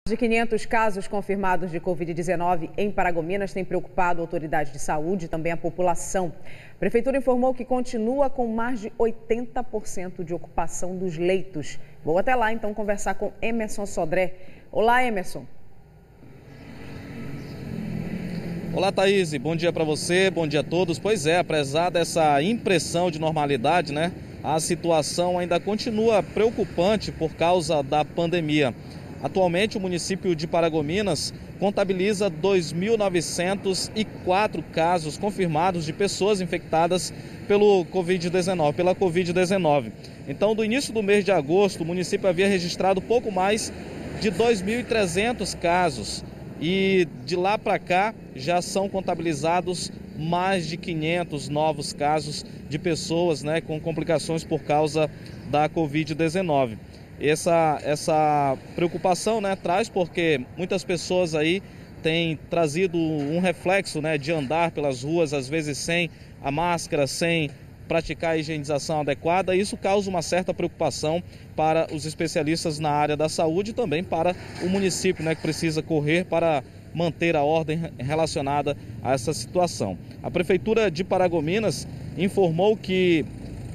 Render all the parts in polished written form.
De 500 casos confirmados de Covid-19 em Paragominas tem preocupado a autoridade de saúde e também a população. A Prefeitura informou que continua com mais de 80% de ocupação dos leitos. Vou até lá então conversar com Emerson Sodré. Olá, Emerson. Olá, Thaís. Bom dia para você, bom dia a todos. Pois é, apesar dessa impressão de normalidade, a situação ainda continua preocupante por causa da pandemia. Atualmente, o município de Paragominas contabiliza 2.904 casos confirmados de pessoas infectadas pela Covid-19. Então, do início do mês de agosto, o município havia registrado pouco mais de 2.300 casos e de lá para cá já são contabilizados mais de 500 novos casos de pessoas com complicações por causa da Covid-19. Essa preocupação traz porque muitas pessoas aí têm trazido um reflexo de andar pelas ruas, às vezes sem a máscara, sem praticar a higienização adequada. Isso causa uma certa preocupação para os especialistas na área da saúde e também para o município, que precisa correr para manter a ordem relacionada a essa situação. A Prefeitura de Paragominas informou que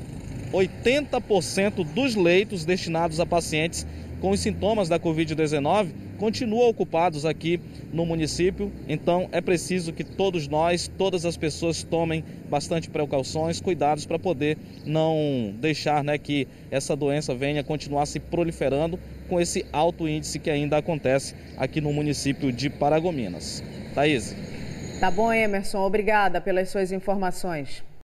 80% dos leitos destinados a pacientes com os sintomas da Covid-19 continuam ocupados aqui no município. Então é preciso que todos nós, todas as pessoas tomem bastante precauções, cuidados para poder não deixar que essa doença venha continuar se proliferando com esse alto índice que ainda acontece aqui no município de Paragominas. Thaís. Tá bom, Emerson. Obrigada pelas suas informações.